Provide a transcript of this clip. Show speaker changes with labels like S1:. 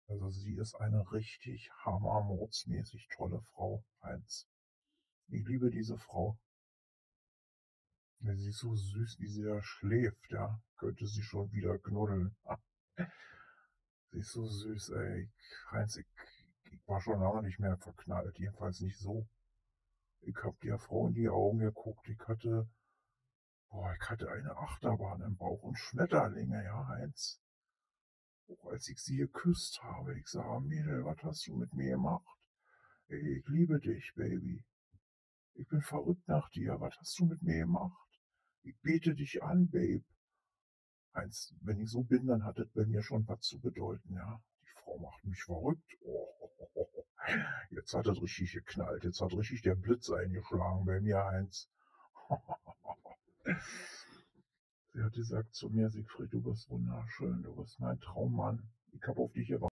S1: Also, sie ist eine richtig hammermordsmäßig tolle Frau, Heinz. Ich liebe diese Frau. Ja, sie ist so süß, wie sie da schläft, ja. Könnte sie schon wieder knuddeln. Sie ist so süß, ey. Heinz, ich war schon lange nicht mehr verknallt, jedenfalls nicht so. Ich habe der Frau in die Augen geguckt. Ich hatte eine Achterbahn im Bauch und Schmetterlinge, ja, Heinz. Auch als ich sie geküsst habe. Ich sage: „Mädel, was hast du mit mir gemacht? Ey, ich liebe dich, Baby. Ich bin verrückt nach dir. Was hast du mit mir gemacht? Ich bete dich an, Babe." Heinz, wenn ich so bin, dann hat das bei mir schon was zu bedeuten, ja. Die Frau macht mich verrückt. Jetzt hat es richtig geknallt. Jetzt hat richtig der Blitz eingeschlagen bei mir, Heinz. Sie hat gesagt zu mir: „Siegfried, du bist wunderschön, du bist mein Traummann. Ich habe auf dich gewartet."